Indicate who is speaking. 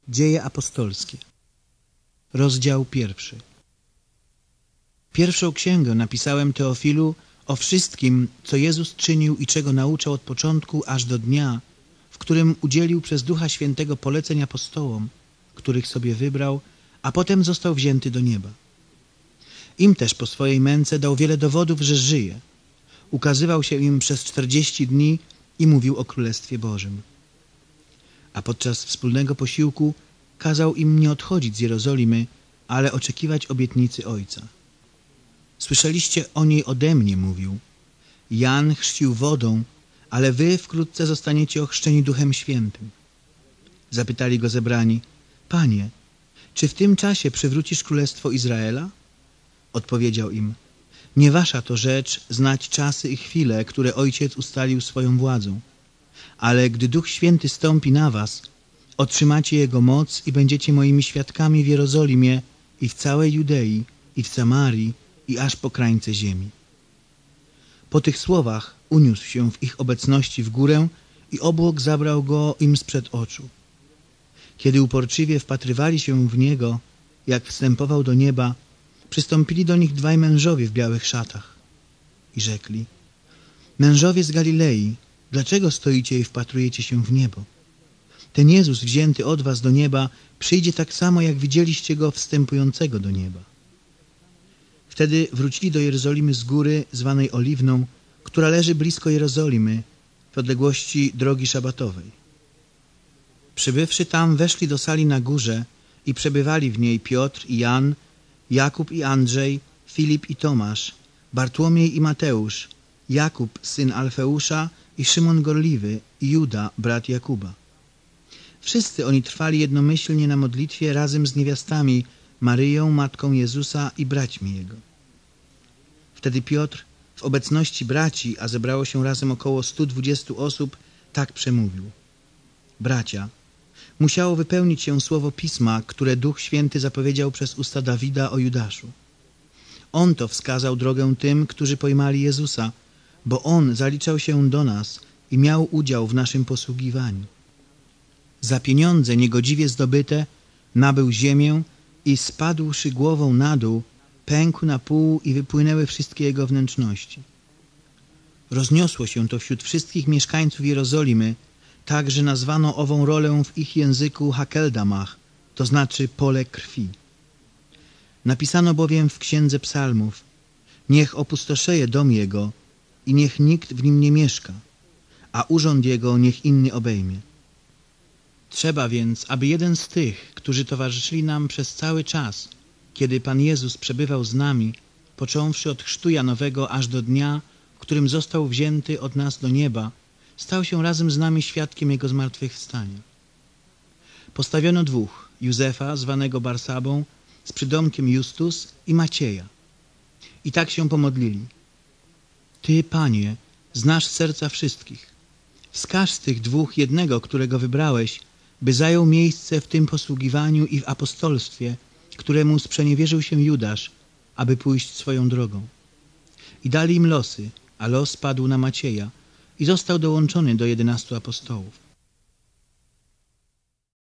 Speaker 1: Dzieje apostolskie. Rozdział 1. Pierwszą księgę napisałem Teofilu o wszystkim, co Jezus czynił i czego nauczał od początku aż do dnia, w którym udzielił przez Ducha Świętego poleceń apostołom, których sobie wybrał, a potem został wzięty do nieba. Im też po swojej męce dał wiele dowodów, że żyje. Ukazywał się im przez 40 dni i mówił o Królestwie Bożym. A podczas wspólnego posiłku kazał im nie odchodzić z Jerozolimy, ale oczekiwać obietnicy Ojca. Słyszeliście o niej ode mnie, mówił. Jan chrzcił wodą, ale wy wkrótce zostaniecie ochrzczeni Duchem Świętym. Zapytali go zebrani: Panie, czy w tym czasie przywrócisz Królestwo Izraela? Odpowiedział im: nie wasza to rzecz znać czasy i chwile, które Ojciec ustalił swoją władzą. Ale gdy Duch Święty stąpi na was, otrzymacie Jego moc i będziecie moimi świadkami w Jerozolimie i w całej Judei, i w Samarii, i aż po krańce ziemi. Po tych słowach uniósł się w ich obecności w górę i obłok zabrał go im sprzed oczu. Kiedy uporczywie wpatrywali się w Niego, jak wstępował do nieba, przystąpili do nich dwaj mężowie w białych szatach i rzekli: mężowie z Galilei, dlaczego stoicie i wpatrujecie się w niebo? Ten Jezus wzięty od was do nieba przyjdzie tak samo, jak widzieliście Go wstępującego do nieba. Wtedy wrócili do Jerozolimy z góry zwanej Oliwną, która leży blisko Jerozolimy, w odległości drogi szabatowej. Przybywszy tam, weszli do sali na górze i przebywali w niej Piotr i Jan, Jakub i Andrzej, Filip i Tomasz, Bartłomiej i Mateusz, Jakub, syn Alfeusza, i Szymon Gorliwy, i Juda, brat Jakuba. Wszyscy oni trwali jednomyślnie na modlitwie razem z niewiastami, Maryją, matką Jezusa, i braćmi Jego. Wtedy Piotr, w obecności braci, a zebrało się razem około 120 osób, tak przemówił: bracia, musiało wypełnić się słowo Pisma, które Duch Święty zapowiedział przez usta Dawida o Judaszu. On to wskazał drogę tym, którzy pojmali Jezusa, bo On zaliczał się do nas i miał udział w naszym posługiwaniu. Za pieniądze niegodziwie zdobyte nabył ziemię i spadłszy głową na dół, pękł na pół i wypłynęły wszystkie jego wnętrzności. Rozniosło się to wśród wszystkich mieszkańców Jerozolimy, tak, że nazwano ową rolę w ich języku Hakeldamach, to znaczy pole krwi. Napisano bowiem w Księdze Psalmów: niech opustoszeje dom jego i niech nikt w nim nie mieszka, a urząd jego niech inny obejmie. Trzeba więc, aby jeden z tych, którzy towarzyszyli nam przez cały czas, kiedy Pan Jezus przebywał z nami, począwszy od chrztu Janowego aż do dnia, w którym został wzięty od nas do nieba, stał się razem z nami świadkiem Jego zmartwychwstania. Postawiono dwóch: Józefa, zwanego Barsabą, z przydomkiem Justus, i Macieja. I tak się pomodlili: Ty, Panie, znasz serca wszystkich. Wskaż z tych dwóch jednego, którego wybrałeś, by zajął miejsce w tym posługiwaniu i w apostolstwie, któremu sprzeniewierzył się Judasz, aby pójść swoją drogą. I dali im losy, a los padł na Macieja i został dołączony do 11 apostołów.